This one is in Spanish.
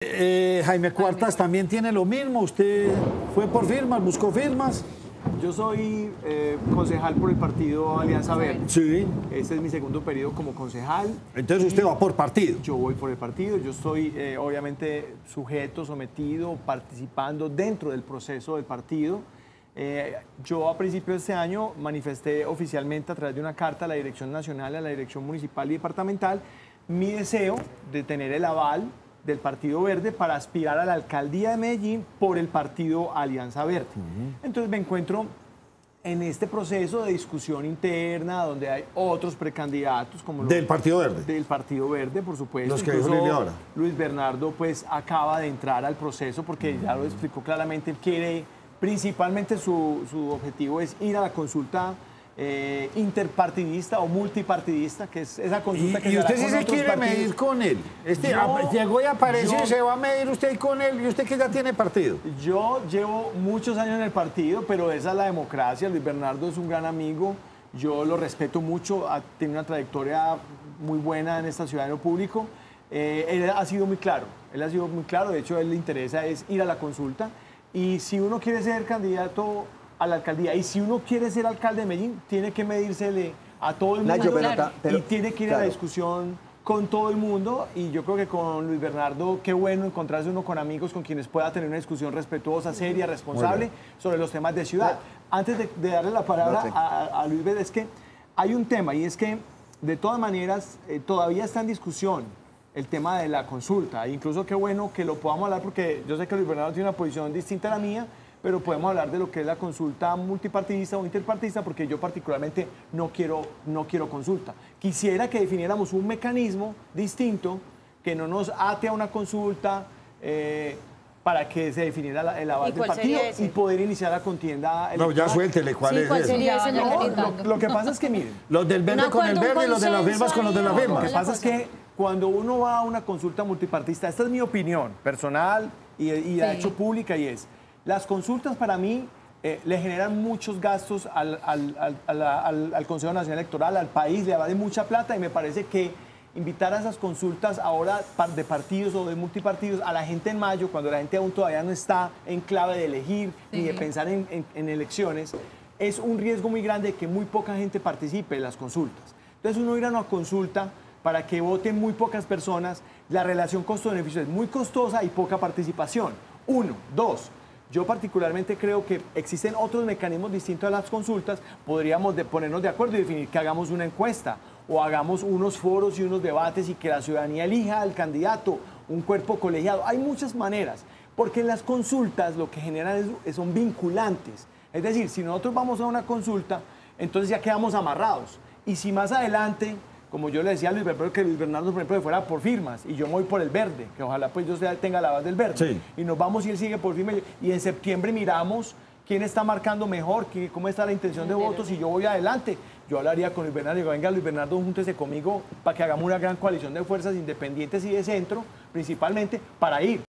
Jaime Cuartas también tiene lo mismo. Usted fue por firmas, buscó firmas. Yo soy concejal por el partido Alianza Verde. Sí. Este es mi segundo periodo como concejal. Entonces usted va por partido. Yo voy por el partido. Yo estoy obviamente sujeto, sometido, participando dentro del proceso del partido. Yo a principios de este año manifesté oficialmente a través de una carta a la Dirección Nacional, a la Dirección Municipal y Departamental, mi deseo de tener el aval del Partido Verde para aspirar a la alcaldía de Medellín por el partido Alianza Verde. Entonces me encuentro en este proceso de discusión interna donde hay otros precandidatos como ¿Del Partido Verde? Del Partido Verde, por supuesto. Los que dijo Lili ahora. Luis Bernardo pues acaba de entrar al proceso porque ya lo explicó claramente, él quiere, principalmente su objetivo es ir a la consulta interpartidista o multipartidista, que es esa consulta que ¿Y usted sí se otros quiere partidos. medir con él? Llegó y apareció y se va a medir usted ahí con él, y usted que ya tiene partido. Yo llevo muchos años en el partido, pero esa es la democracia. Luis Bernardo es un gran amigo, yo lo respeto mucho, tiene una trayectoria muy buena en esta ciudad, en lo público. Él ha sido muy claro, de hecho a él le interesa es ir a la consulta, y si uno quiere ser candidato a la alcaldía, y si uno quiere ser alcalde de Medellín, tiene que medírsele a todo el mundo, Nacho, y tiene que ir a la discusión con todo el mundo, y yo creo que con Luis Bernardo, qué bueno encontrarse uno con amigos con quienes pueda tener una discusión respetuosa, seria, responsable sobre los temas de ciudad. Antes de darle la palabra a Luis Bernardo, es que hay un tema, y es que de todas maneras todavía está en discusión el tema de la consulta, incluso qué bueno que lo podamos hablar, porque yo sé que Luis Bernardo tiene una posición distinta a la mía, pero podemos hablar de lo que es la consulta multipartidista o interpartidista, porque yo particularmente no quiero consulta. Quisiera que definiéramos un mecanismo distinto que no nos ate a una consulta para que se definiera el aval del partido y poder iniciar la contienda electoral. No, ya suéltele, ¿cuál es ese? Sería ese Lo que pasa es que, miren, los del verde con el verde y los de las firmas con los de las lo firmas. que pasa es que cuando uno va a una consulta multipartista, esta es mi opinión personal y de hecho pública, y es: las consultas para mí le generan muchos gastos al Consejo Nacional Electoral, al país, le vale mucha plata, y me parece que invitar a esas consultas ahora de partidos o de multipartidos a la gente en mayo, cuando la gente aún todavía no está en clave de elegir ni de pensar en elecciones, es un riesgo muy grande de que muy poca gente participe en las consultas. Entonces uno ir a una consulta para que voten muy pocas personas, la relación costo-beneficio es muy costosa y poca participación. Uno. Dos, yo particularmente creo que existen otros mecanismos distintos a las consultas. Podríamos ponernos de acuerdo y definir que hagamos una encuesta o hagamos unos foros y unos debates y que la ciudadanía elija al candidato, un cuerpo colegiado. Hay muchas maneras, porque las consultas lo que generan son vinculantes. Es decir, si nosotros vamos a una consulta, entonces ya quedamos amarrados. Y si más adelante, como yo le decía a Luis Bernardo, que Luis Bernardo, por ejemplo, fuera por firmas, y yo me voy por el verde, que ojalá pues yo tenga la base del verde, y nos vamos y él sigue por firmas, y en septiembre miramos quién está marcando mejor, cómo está la intención de votos, y yo voy adelante. Yo hablaría con Luis Bernardo y digo: venga, Luis Bernardo, júntese conmigo para que hagamos una gran coalición de fuerzas independientes y de centro, principalmente, para ir